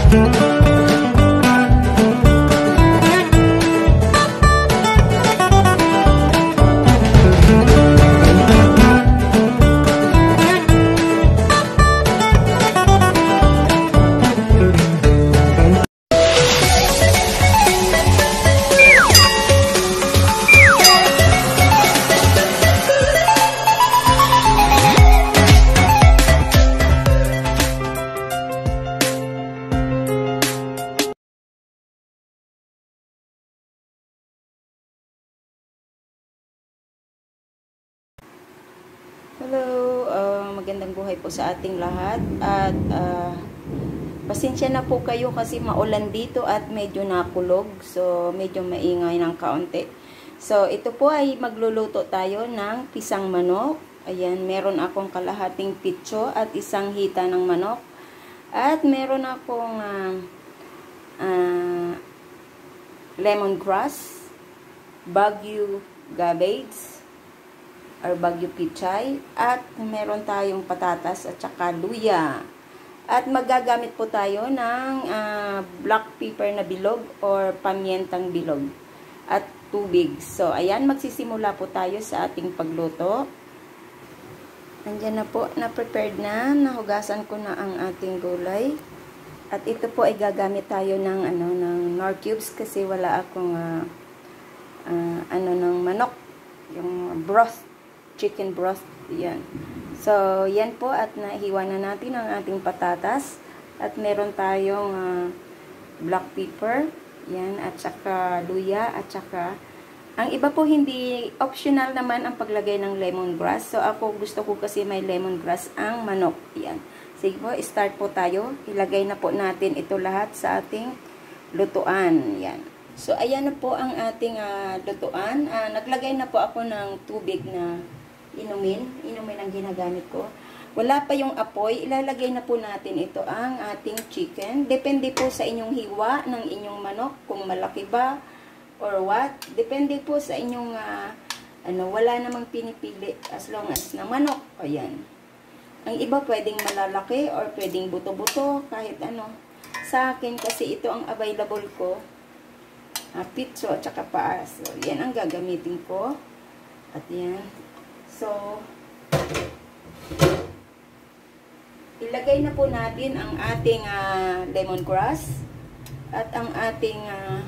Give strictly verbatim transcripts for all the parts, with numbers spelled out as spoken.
Hello, uh, magandang buhay po sa ating lahat at uh, pasensya na po kayo kasi maulan dito at medyo nakulog, so medyo maingay ng kaunti. So ito po ay magluluto tayo ng pisang manok. Ayan, meron akong kalahating pitso at isang hita ng manok at meron akong uh, uh, lemongrass, Baguio cabbage or Baguio pichay, at meron tayong patatas at saka luya. At magagamit po tayo ng uh, black pepper na bilog or pamientang bilog at tubig. So, ayan, magsisimula po tayo sa ating pagluto. Andyan na po, na-prepared na, nahugasan ko na ang ating gulay. At ito po ay gagamit tayo ng, ano, ng Knorr cubes kasi wala akong uh, uh, ano, ng manok, yung broth, chicken broth, yan. So, yan po, at nahiwa na natin ang ating patatas. At meron tayong uh, black pepper, yan, at saka luya, at saka, ang iba po hindi, optional naman ang paglagay ng lemongrass. So, ako gusto ko kasi may lemongrass ang manok, yan. Sige po, start po tayo. Ilagay na po natin ito lahat sa ating lutuan, yan. So, ayan na po ang ating uh, lutuan. Uh, naglagay na po ako ng tubig na inumin. Inumin ang ginagamit ko. Wala pa yung apoy. Ilalagay na po natin ito ang ating chicken. Depende po sa inyong hiwa ng inyong manok. Kung malaki ba or what. Depende po sa inyong uh, ano, wala namang pinipili as long as na manok. Ayan. Ang iba pwedeng malalaki or pwedeng buto-buto. Kahit ano. Sa akin kasi ito ang available ko. Uh, pitso at saka paa. So, yan ang gagamitin ko. At yan. So, ilagay na po natin ang ating uh, lemongrass at ang ating uh,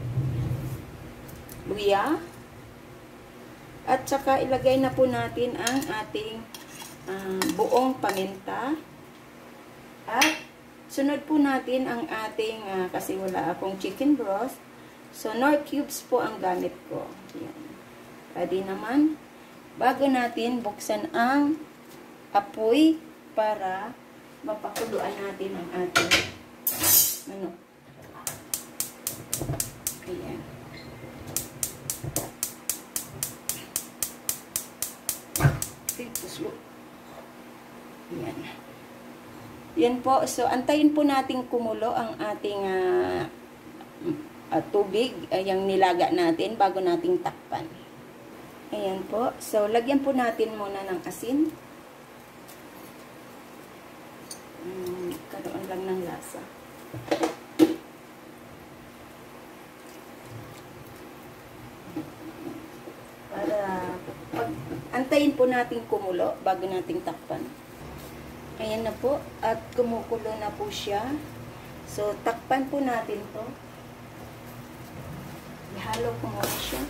luya. At saka ilagay na po natin ang ating uh, buong paminta. At sunod po natin ang ating, uh, kasi wala akong chicken broth. So, Knorr cubes po ang gamit ko. Yan. Ready naman. Bago natin buksan ang apoy para mapakuluan natin ang ating ano. Ayan. Ayan. Yan po. So, antayin po natin kumulo ang ating uh, uh, tubig, uh, yung nilaga natin bago nating takpan. Ayan po. So, lagyan po natin muna ng asin. Um, karoon lang ng lasa. Para, pag, antayin po natin kumulo bago nating takpan. Ayan na po. At kumukulo na po siya. So, takpan po natin to. Ihalo ko muna siya.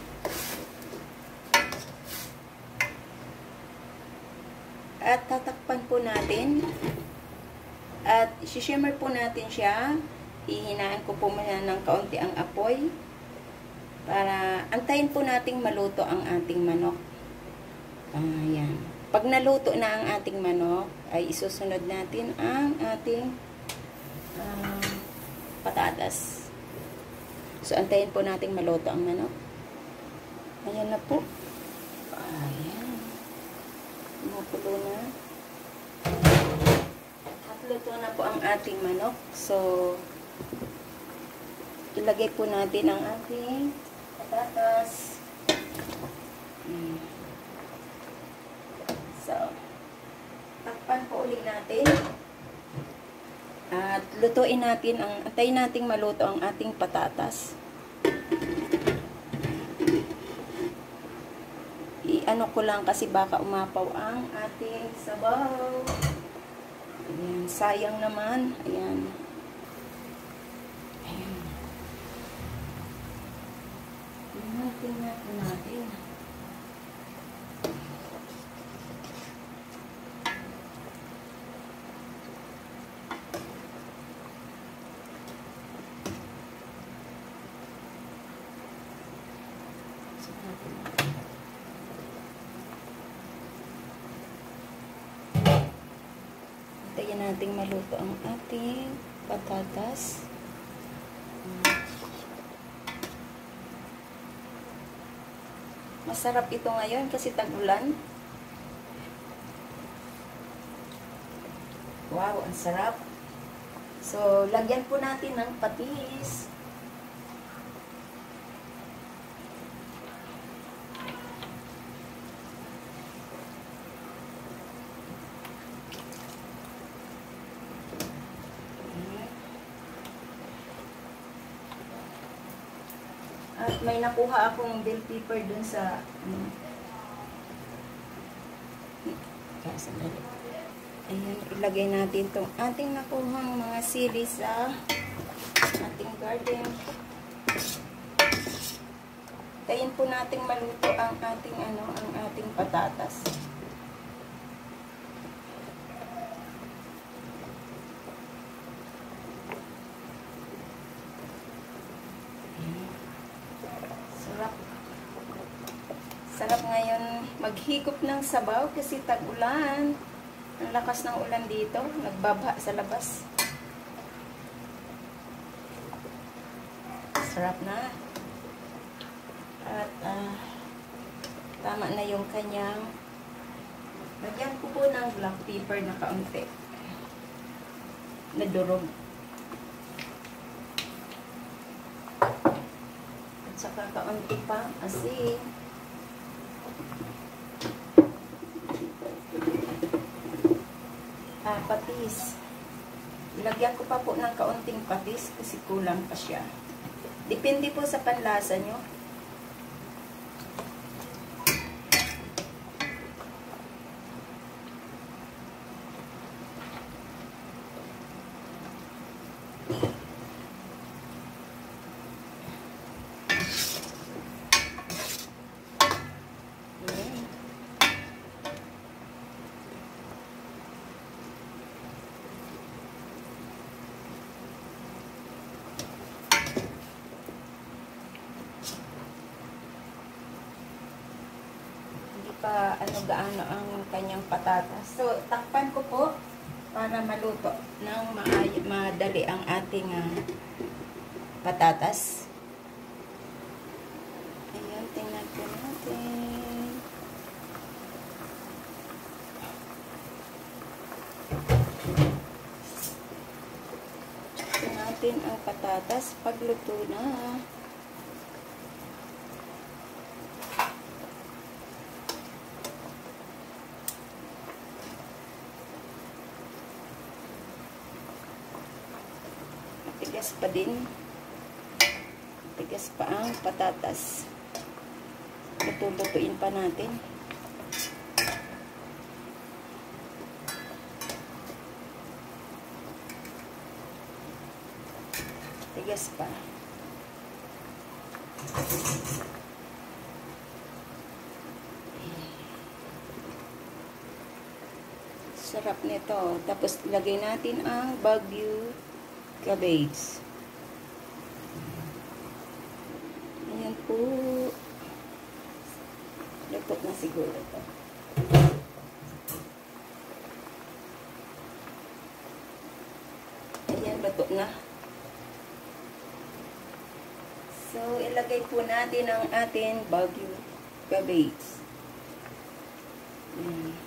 At tatakpan po natin. At shimmer po natin siya. Hihinaan ko po muna ng kaunti ang apoy. Para antayin po nating maluto ang ating manok. Ayan. Pag naluto na ang ating manok, ay isusunod natin ang ating uh, patatas. So, antayin po nating maluto ang manok. Ayan na po. Ayan. Mapulo na. At luto na po ang ating manok. So, ilagay po natin ang ating patatas. Hmm. So, takpan po ulit natin. At lutuin natin, ang antayin nating maluto ang ating patatas. I-ano ko lang kasi baka umapaw ang ating sabaw. Ayan, sayang naman. Ayan. Ayan. Tingnan natin natin. Hintayin nating maluto ang ating patatas. Masarap ito ngayon kasi tag-ulan. Wow, ang sarap. So, lagyan po natin ng patis. At may nakuha akong bell pepper dun sa ano. Ayan, ilagay natin itong ating nakuhang mga sili sa ating garden. Tayin po nating maluto ang ating ano, ang ating patatas. Sarap ngayon maghigop ng sabaw kasi tag-ulan. Ang lakas ng ulan dito. Nagbabha sa labas. Sarap na. At uh, tama na yung kanyang. Lagyan ko po ng black pepper na kaunti. Na durog. At saka kaunti pa asin. Ah, patis. Ilagyan ko pa po ng kaunting patis kasi kulang pa siya. Depende po sa panlasa nyo. Pa ano gaano ang kanyang patatas. So, takpan ko po para maluto ng madali ang ating uh, patatas. Ayan, tingnan po natin. Tingnan natin ang patatas pagluto na. Tigas pa din. Tigas pa ang patatas. Luto-lutuin pa natin. Tigas pa. Sarap nito. Tapos lagay natin ang Baguio cabbage. Ayan po. Luto na siguro ito. Ayan, luto na. So, ilagay po natin ang ating Baguio cabbage. Ayan.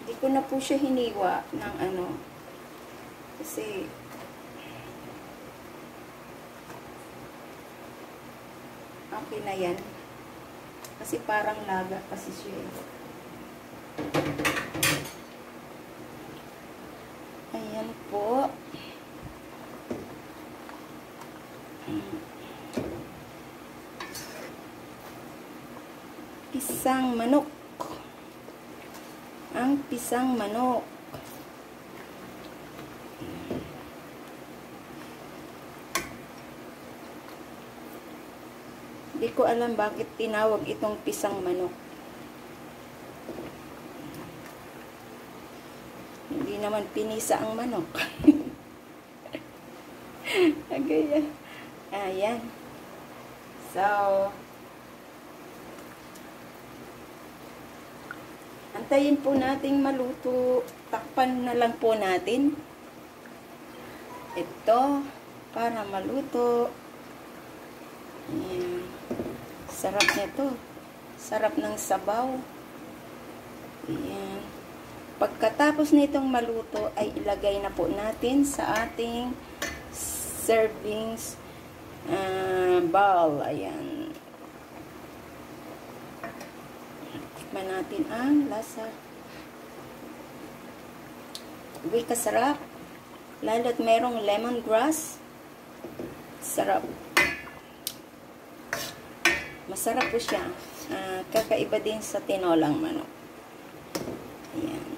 Di ko na po siya hiniwa ng ano. Kasi okay na yan. Kasi parang laga kasi siya. Ayan po. Pisang manok. Ang pisang manok. Hindi ko alam bakit tinawag itong pisang manok. Hindi naman pinisa ang manok. Agaya. Ayan. So, antayin po nating maluto. Takpan na lang po natin. Ito, para maluto. Ayan. Sarap nito. Sarap ng sabaw. Ayan. Pagkatapos nitong maluto, ay ilagay na po natin sa ating servings uh, bowl. Ayan. Tikman natin ang lasa. Uy, kasarap. Lalo't merong lemongrass. Sarap. Masarap po siya. Uh, kakaiba din sa tinolang manok. Ayan.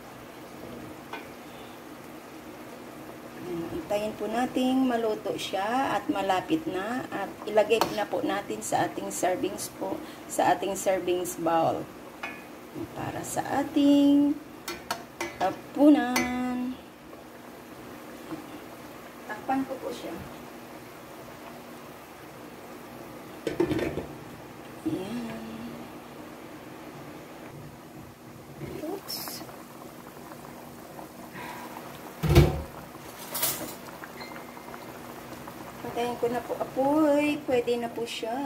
Ayan. Antayin po nating maluto siya at malapit na. At ilagay na po natin sa ating servings po. Sa ating servings bowl. Para sa ating hapunan. Takpan ko po siya. Ayan. Oops. Patayin ko na po apoy. Pwede na po siya.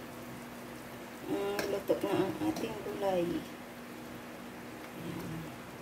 Um, luto na ang ating gulay. Ayan.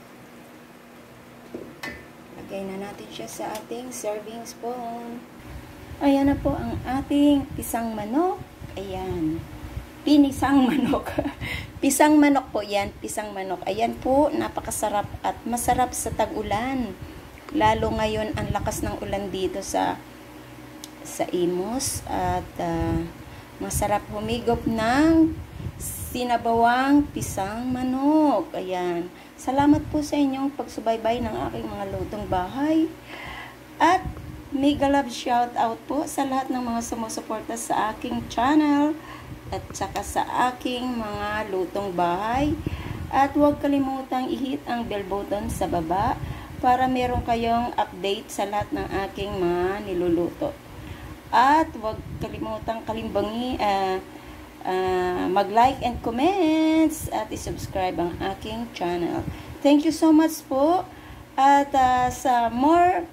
Lagay na natin siya sa ating serving spoon. Ayan na po ang ating pisang manok. Ayan. Pinisang manok. Pisang manok po yan. Pisang manok. Ayan po. Napakasarap at masarap sa tag-ulan. Lalo ngayon ang lakas ng ulan dito sa sa Imus. At uh, masarap humigop ng sinabawang pisang manok. Ayan. Salamat po sa inyong pagsubaybay ng aking mga lutong bahay. At mega love shout out po sa lahat ng mga sumusuporta sa aking channel at saka sa aking mga lutong bahay. At huwag kalimutang i-hit ang bell button sa baba para meron kayong update sa lahat ng aking mga niluluto. At huwag kalimutang kalimbangi uh, uh, mag-like and comments at i-subscribe ang aking channel. Thank you so much po. At uh, sa more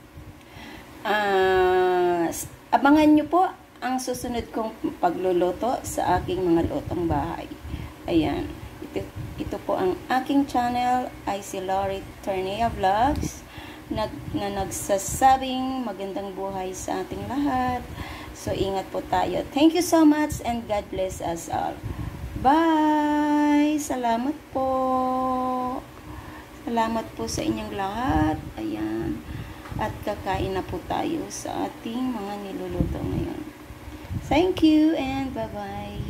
Uh, abangan nyo po ang susunod kong pagluluto sa aking mga lutong bahay. Ayan. Ito, ito po ang aking channel, I C Lori Tornea Vlogs, nag, na nagsasabing magandang buhay sa ating lahat. So, ingat po tayo. Thank you so much and God bless us all. Bye! Salamat po. Salamat po sa inyong lahat. Ayan. At kakain na po tayo sa ating mga niluluto ngayon. Thank you and bye-bye.